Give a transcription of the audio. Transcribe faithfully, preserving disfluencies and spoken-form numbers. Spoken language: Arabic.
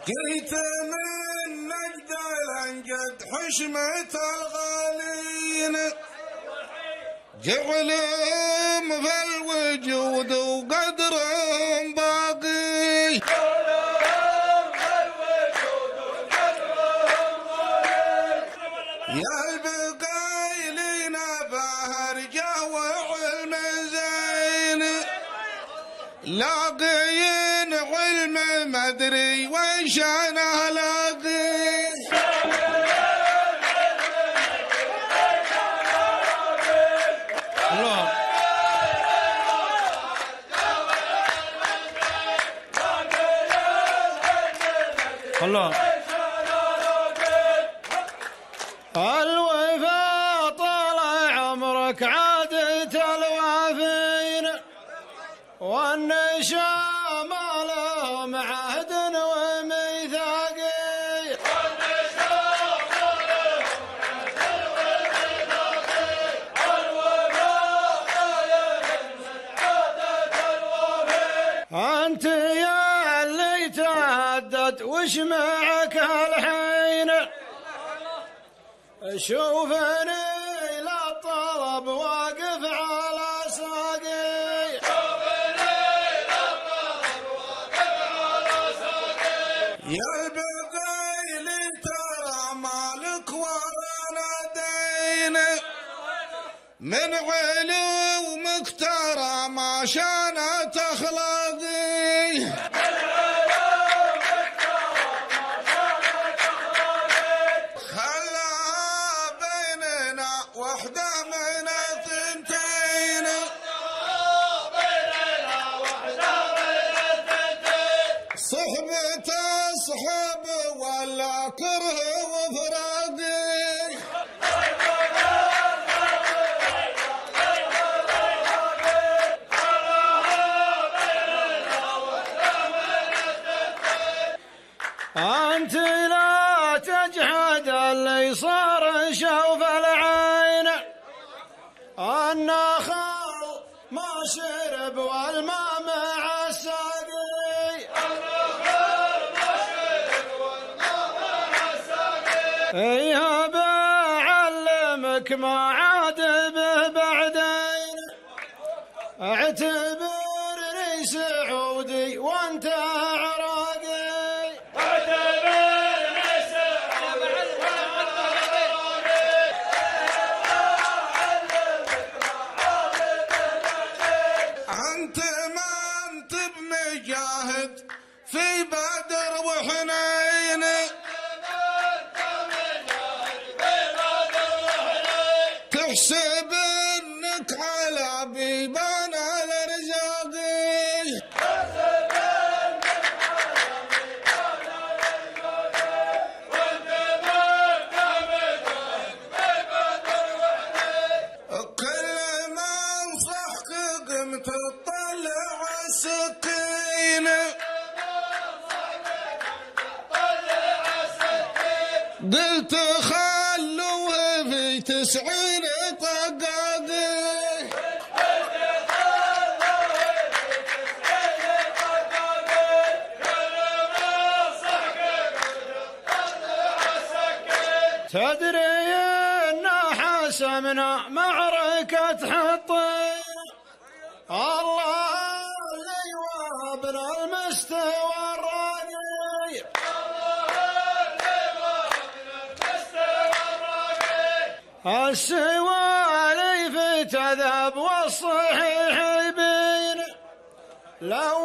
جيت من نجد لنجد حشمة الغالين جعلهم في الوجود وقدر باقي يا البقايلين بهرجة وعلم زين لاقين علم مدري وش انا لاقي الله الله الوفا طال عمرك عادة الوافين والنشام لهم عهد وميثاق أنت يا اللي تعدت وش معك الحين شوفني لا طلب واقف على ساقي يا البقايلي ترى مالك ورانا دين من علومك ترى ما شانت اخلاقي خلا بيننا وحده من الثنتين صحبة اصحاب ولا كره وفراقي أنت لا تجحد اللي صار شوف العين النخل ما شرب والماء مع الساقي ايها بعلمك ما عاد به بعدين اعتبرني سعودي وانت عراقي انت ما انت بمجاهد في بدر وحنين تحسب انك على بيبان الارزاق كل ما انصحك قمت تطلع السكينه قلت خلوه في تسعين طقاقي تدري ان حسمنا معركة حطين الله اللي وابنا المستوى الراقي السواليف تذهب والصحيح يبين لو